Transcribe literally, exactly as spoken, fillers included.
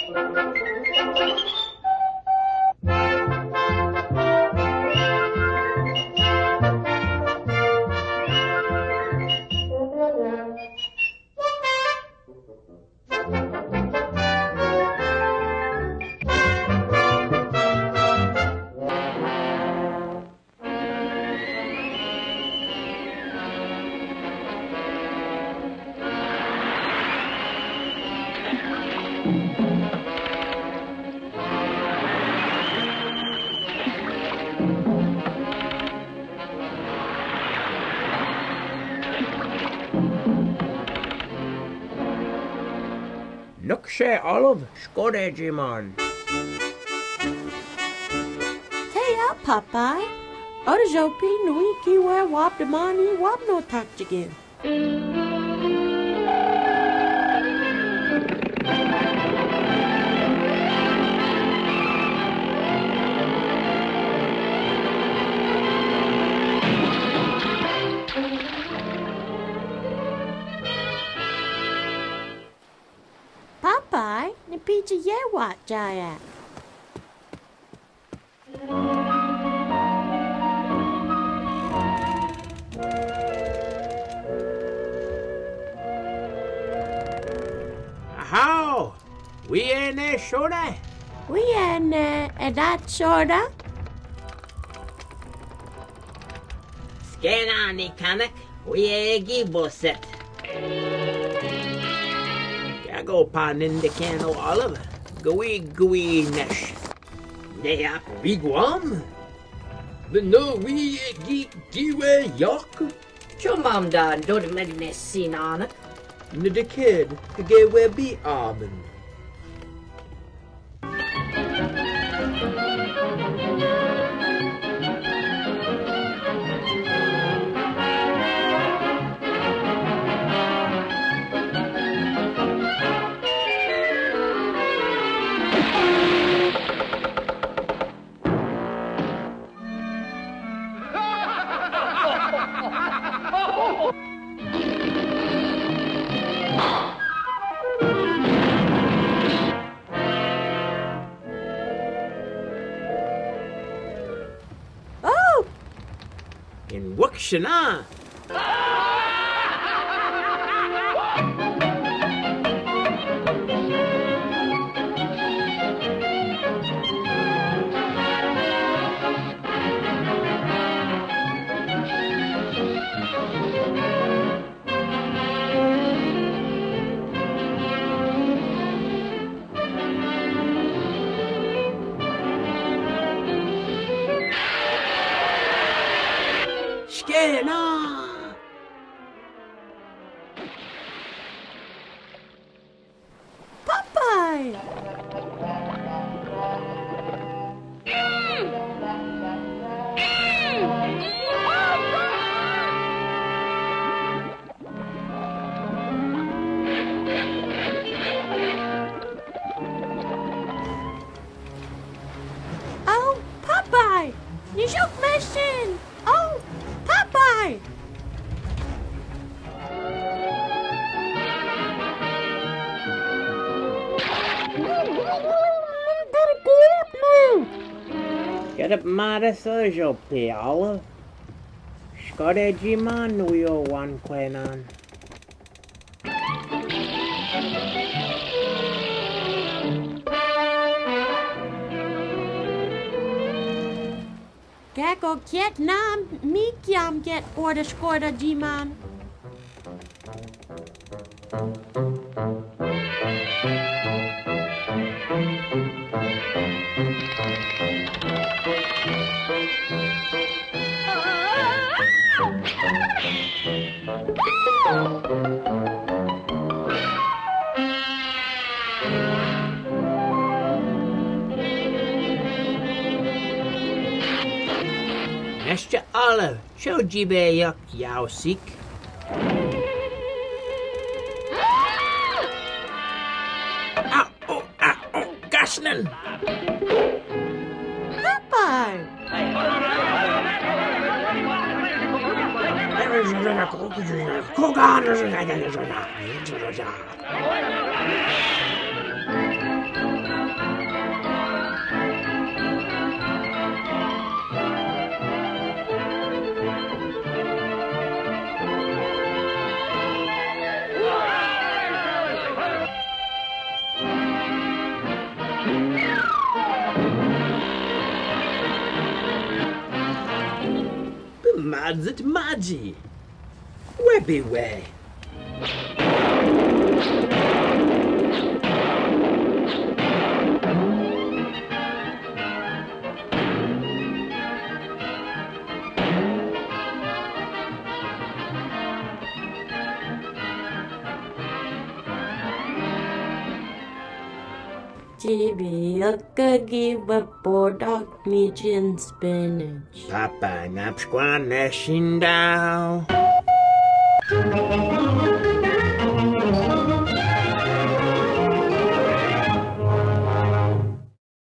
Look sé Olive, škoda Jimon. Hey up, Popeye. Odajopi nui kiwe wap demani wap no takjigin. Popeye, ni pizza ye wat jaya. How? We ain't there soda? We and uh, and that sorta. Skenani kanak, we egi boset. Gago pan in the cano Olive. Gooey gooey nesh. They up wigwam. But no, we egi diwe yak. Chumam da dod medine sinana. The kid, the gay we be almond. Oh, In Wuxana. Skena. Popeye. Oh, Popeye. You shook mission. Oh, Popeye. Get up Madison, jo pe Olive. Škoda Jimon we o one quenon. Gago get nam mikyam get order skorda G-man. Nesja Olive, show jibe yak yao seek. Ow, oh, ow, oh, Gashnan. Popeye. Madzit Maji. Webby way. Chibi, akka give up dog meat and spinach. Papa napskwan neshindao.